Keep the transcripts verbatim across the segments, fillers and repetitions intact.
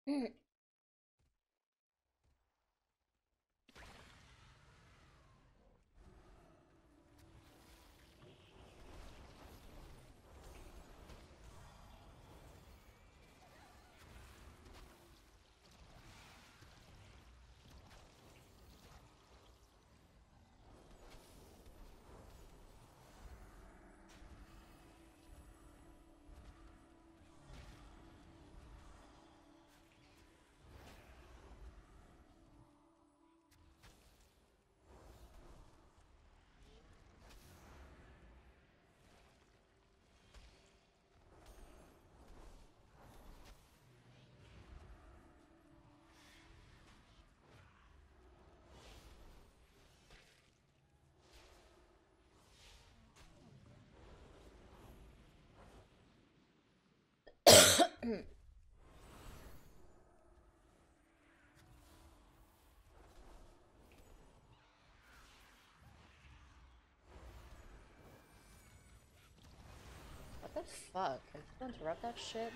Mm. What the fuck? Can people interrupt that shit?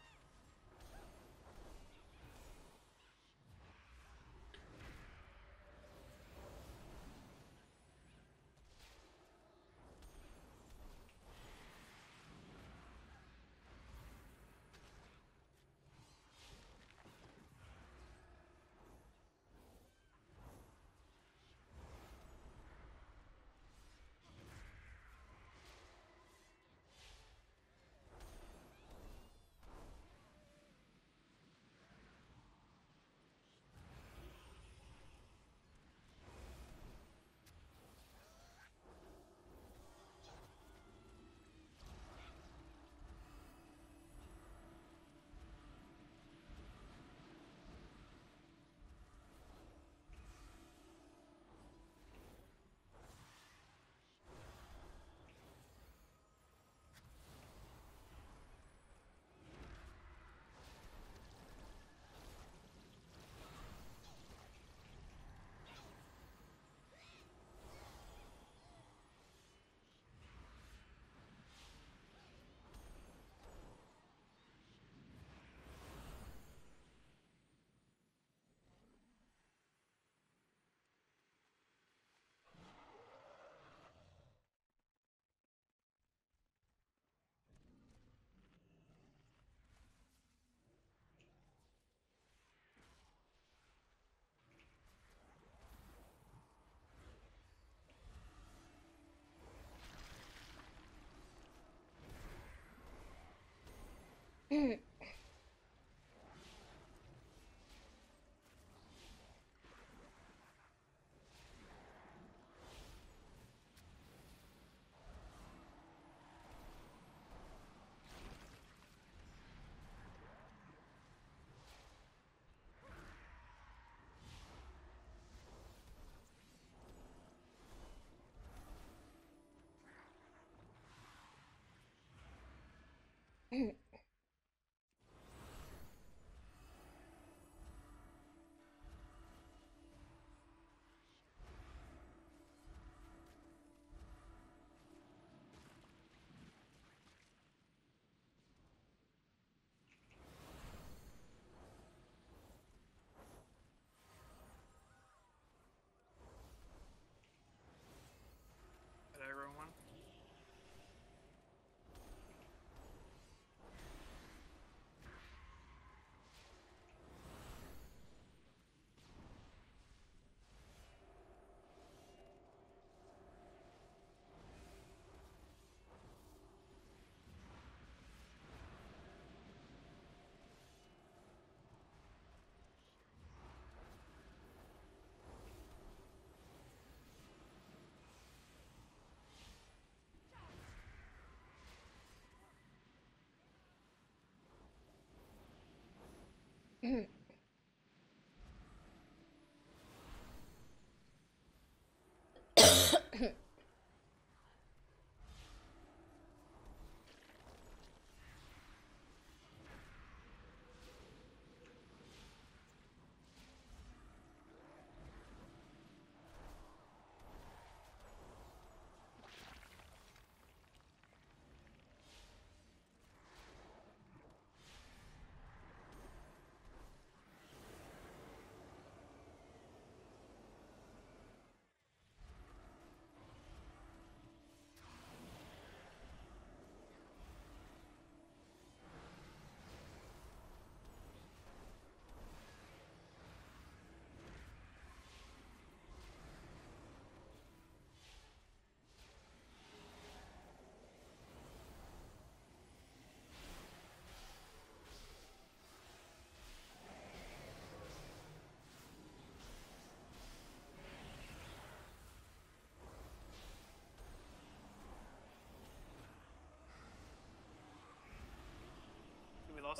Hello, everyone.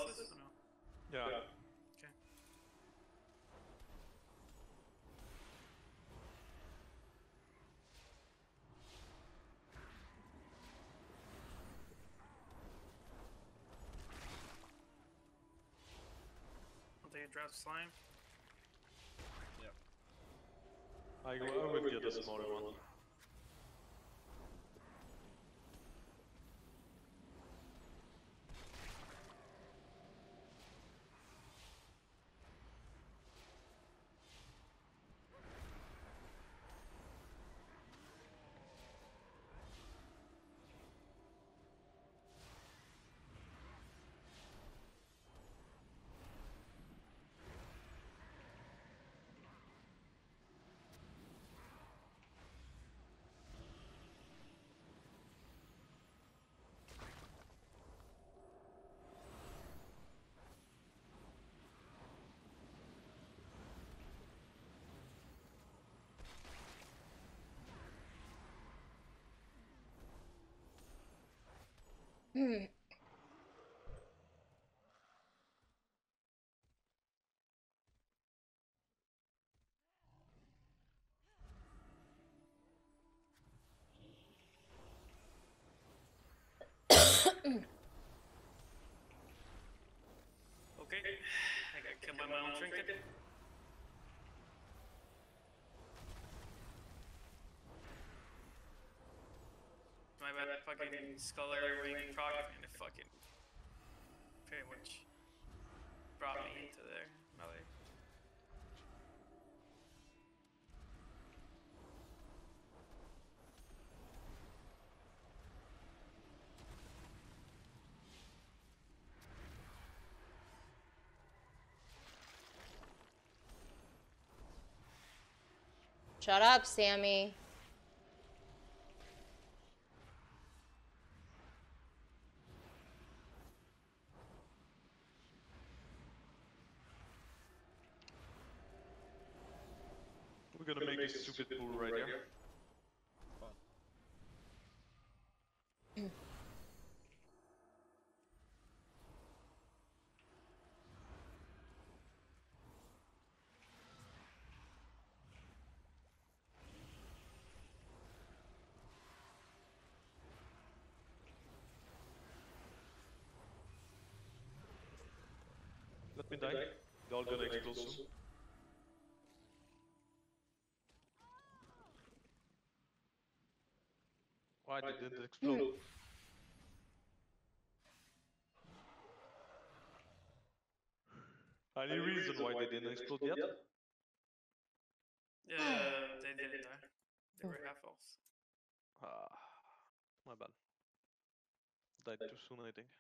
bosses or no? Yeah. Okay. I'll take a draft slime. I go over with the other smaller one. Hmm. Okay. I got killed by my own trinket. My bad, fucking Sculler Wing proc and it fucking pretty much brought me into there. Melee. Shut up, Sammy. We're gonna make this stupid pool right here. Let me die. They're all gonna explode soon. Why they didn't explode? Any reason why they didn't explode yet? Yeah, they didn't die. They were half elves. Ah, my bad. Died too soon, I think.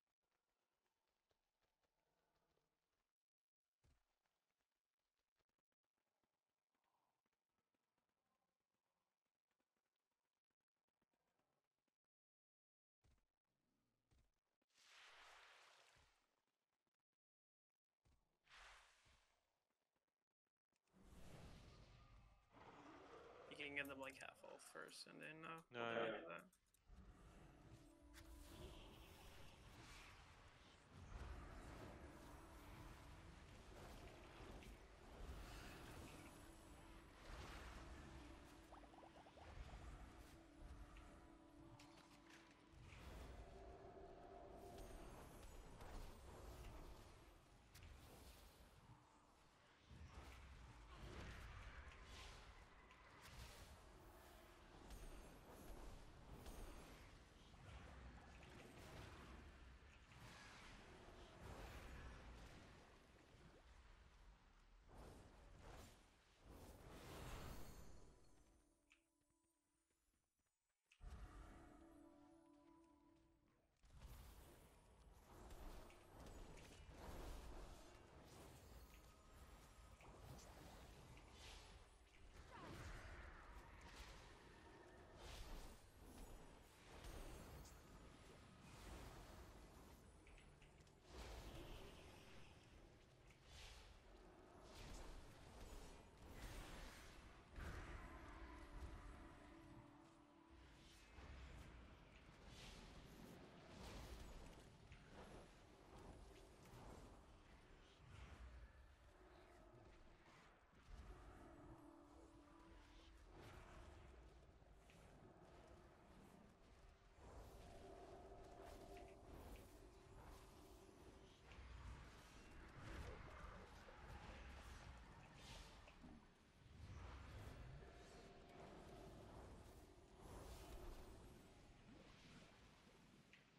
You can get them like half elf first and then uh, Yeah, we'll yeah. into that.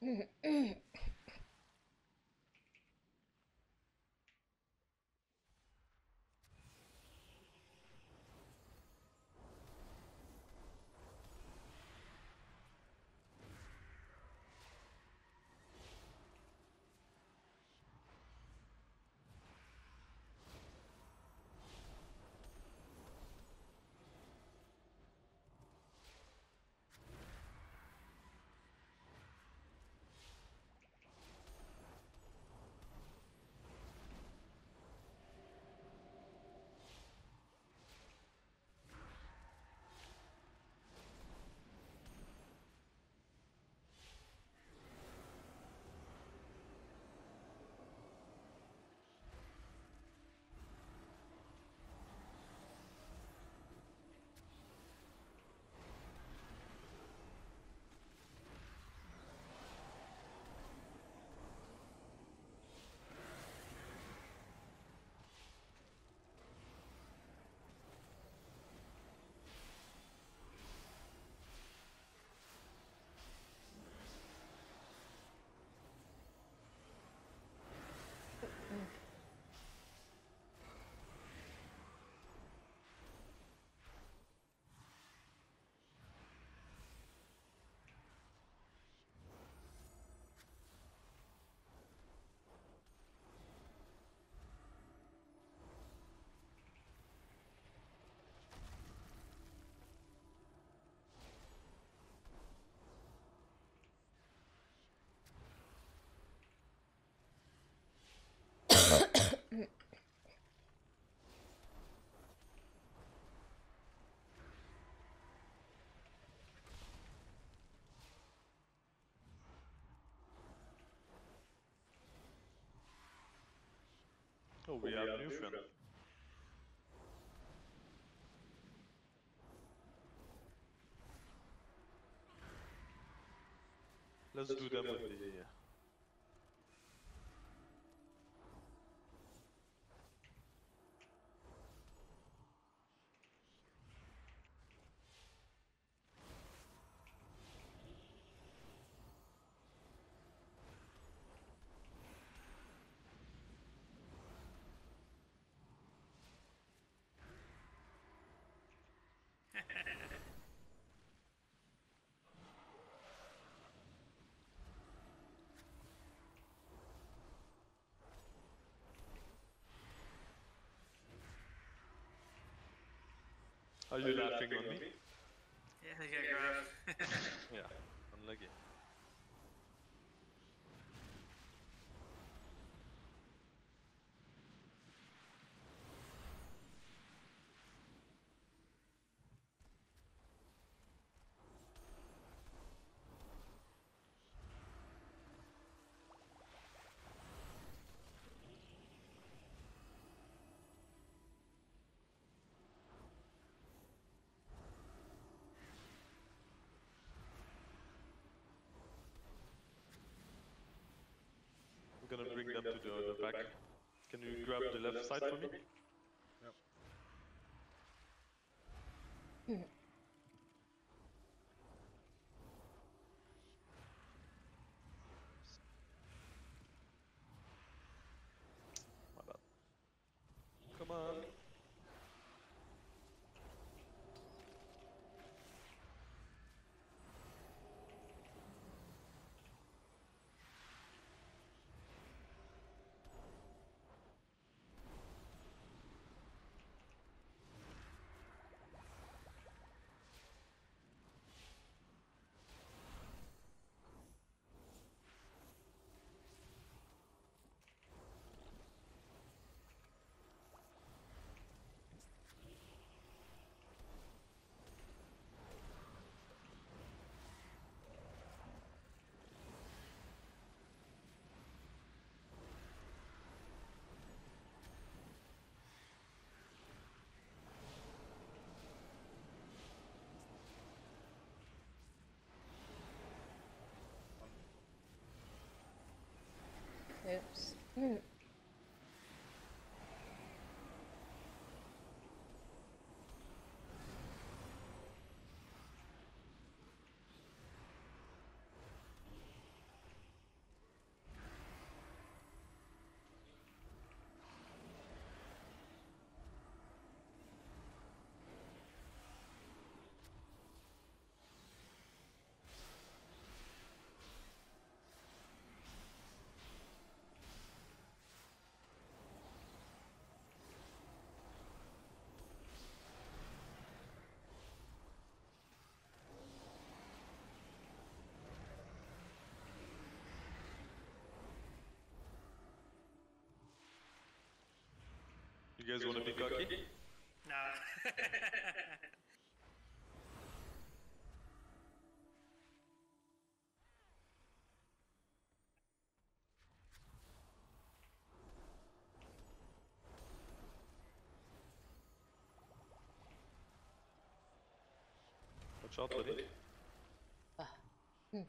Oh, we have new friend. Let's do them with the... Are you laughing on me? Yeah, they got graph. Yeah, unlucky. I'm gonna bring them to the other back. Can you grab the left side for me? Yep. My bad. Come on. You guys wanna be cocky? Nah. Watch out, buddy. Ugh. Hmm.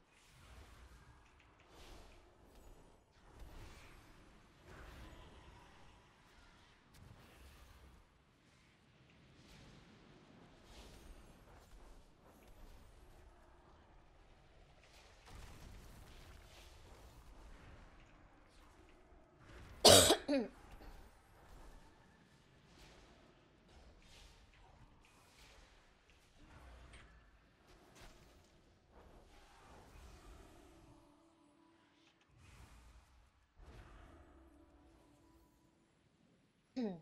Hmm.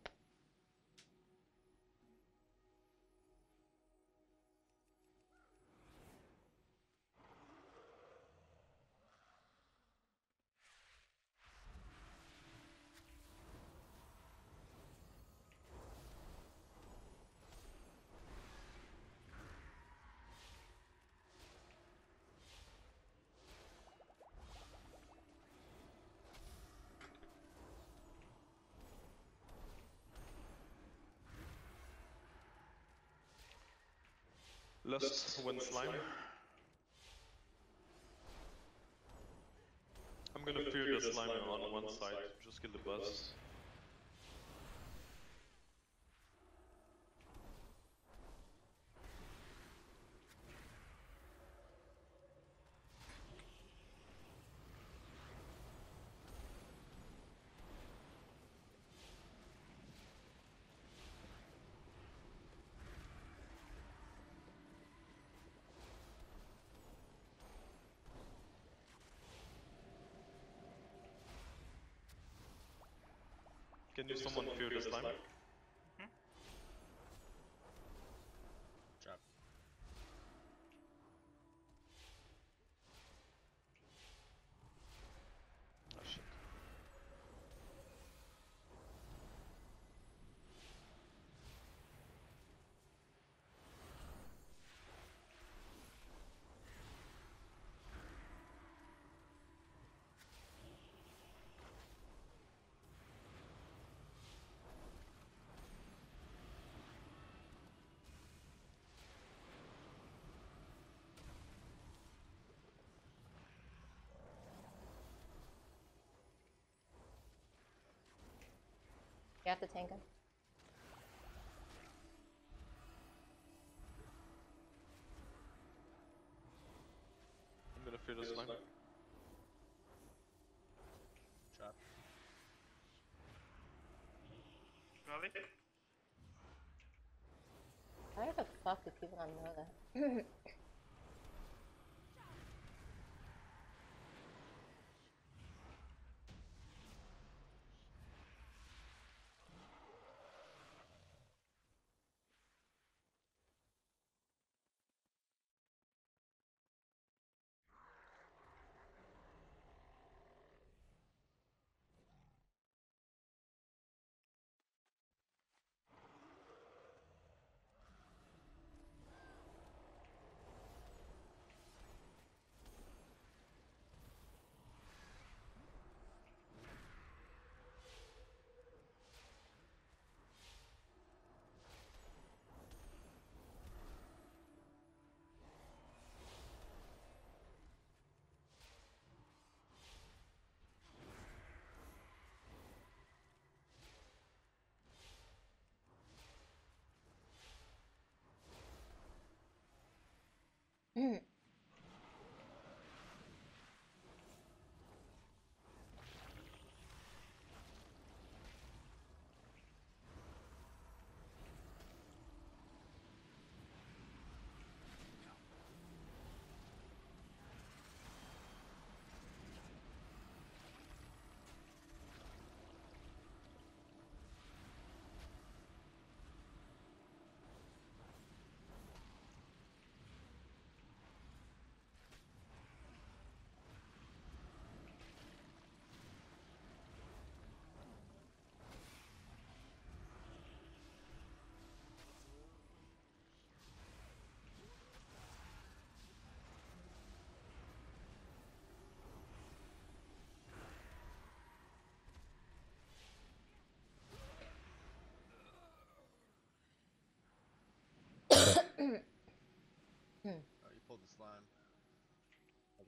Lust when slime. I'm gonna fear the slime on one side, just kill the boss. Can you someone fear the slime? Hmm? Drop. Oh shit. You have to tank him. I'm gonna fear the slime. Drop. Raleigh? How the fuck do people not know that?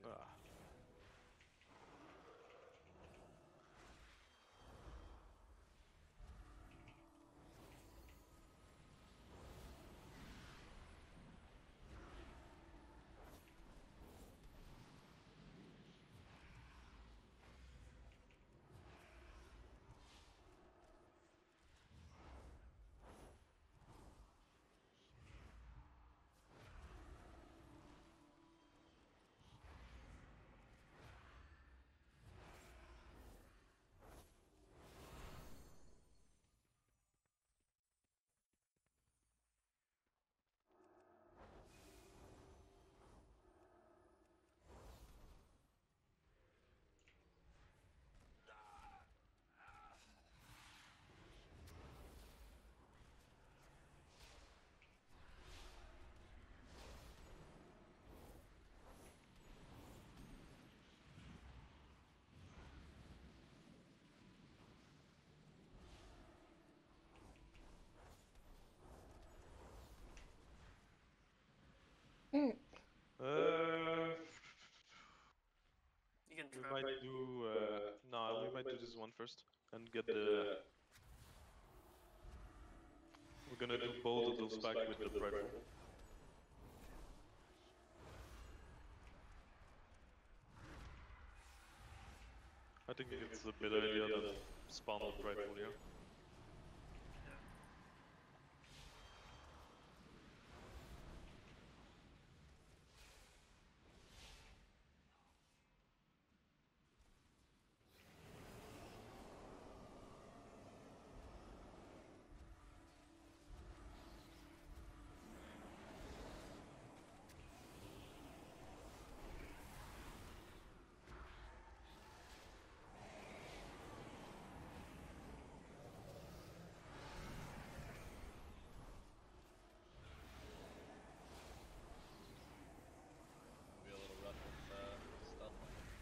Ah. Uh, You can we trap. might do. Uh, no, we might do this one first and get the. We're gonna do both of those back with the prideful. I think it's a better idea than spawn the prideful here. Be a little rough with uh, stealth on it.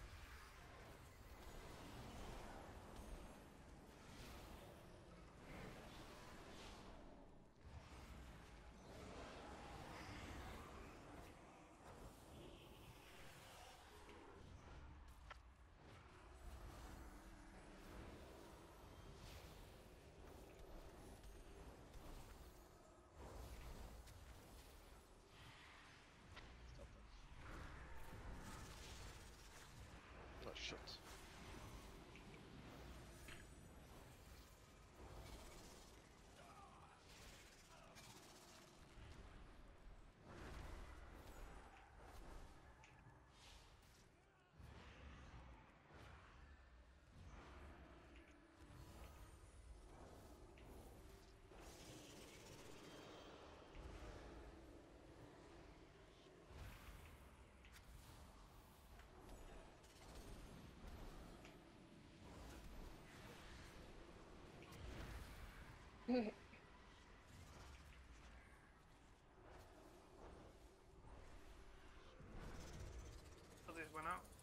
Stealth it. Oh shit. So this went out.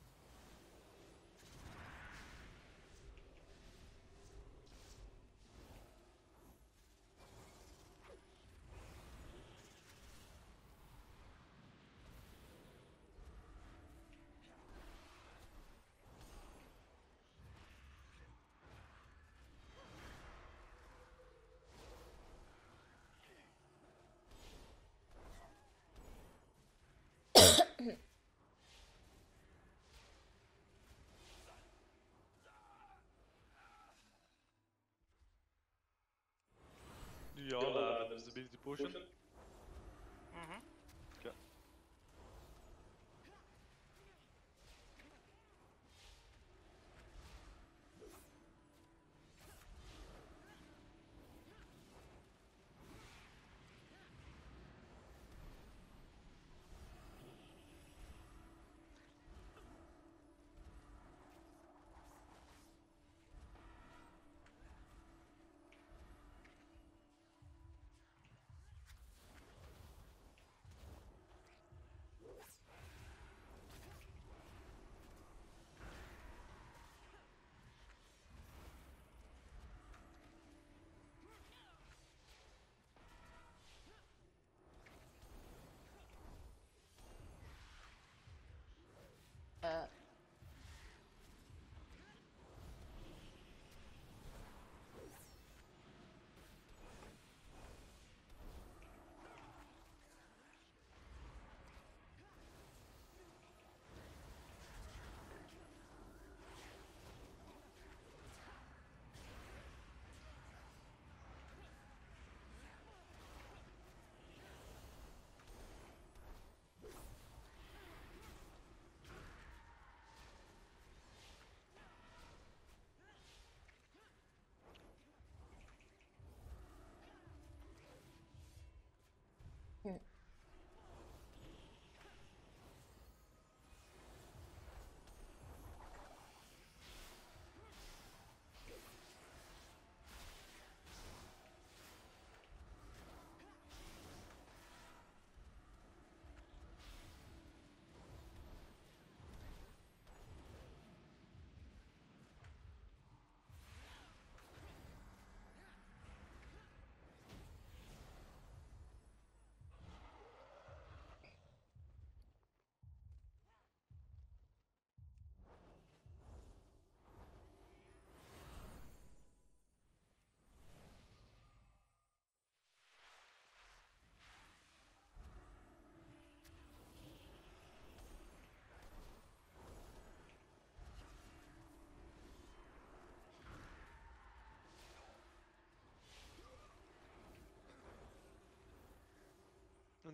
Do you all have an invisibility potion? Mm-hmm. Okay.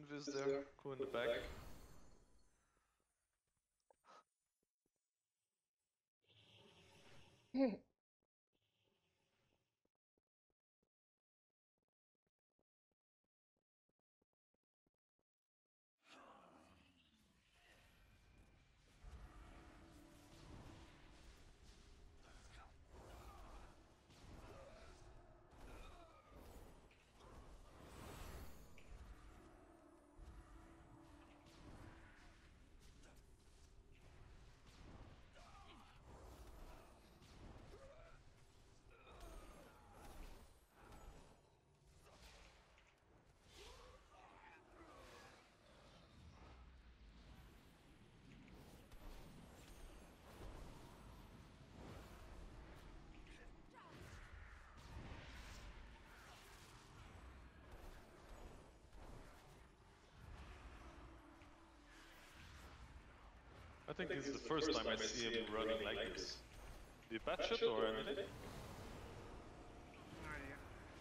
Invis there, go in the back. I think this is the first time I see him running like this. Did you patch it or anything? No idea.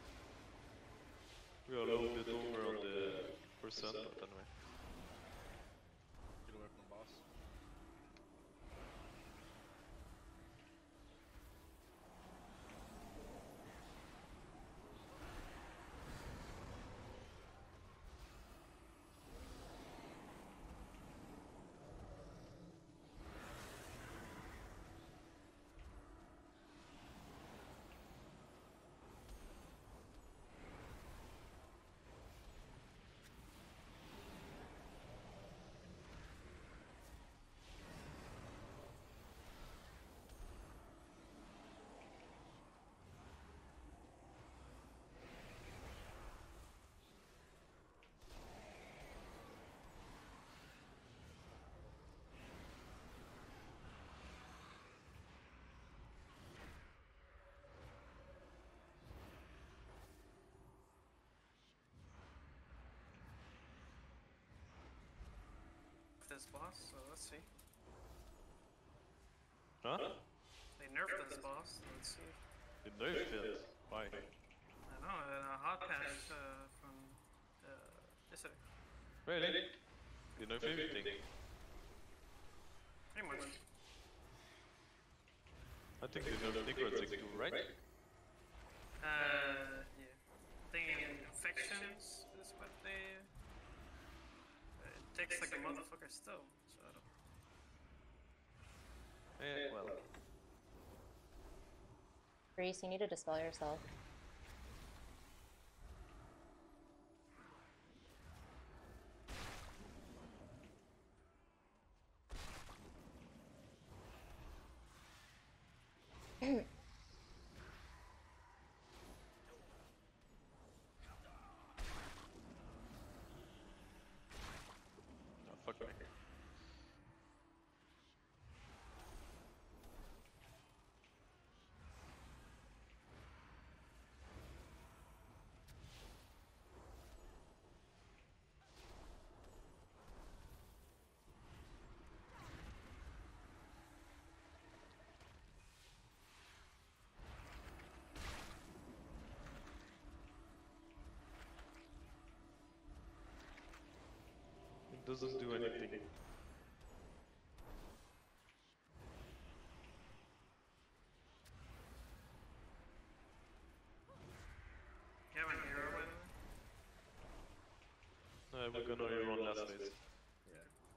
We are a little bit over on the percent, but anyway. Get away from the boss. This boss, so let's see. Huh? They nerfed this boss, let's see. You nerfed it. Why? I know, a hot patch uh, from uh, yesterday. Really? You nerfed everything. Pretty much. I think they nerfed Necrotic too, right? Uh, yeah. I think infections is what they. Uh, it takes like a motherfucker still, so I don't. Yeah, well. Reese, you need to dispel yourself. Oh, fuck me. It doesn't do anything. You have an hero, by the way? No, we're gonna rerun last phase. Yeah.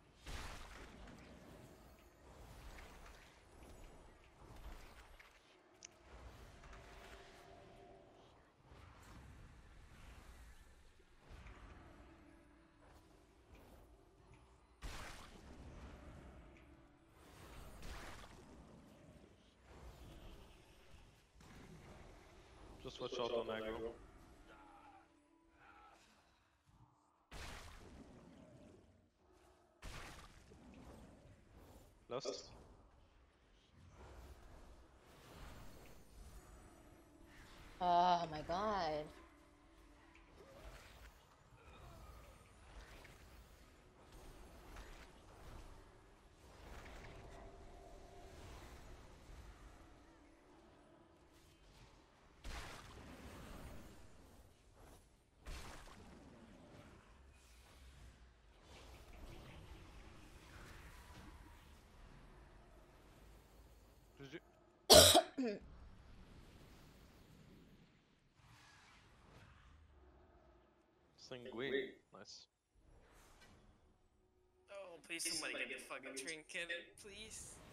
Just watch out on aggro. Last. Oh my god. Sanguine. Nice. Oh, please somebody get the fucking trinket, please.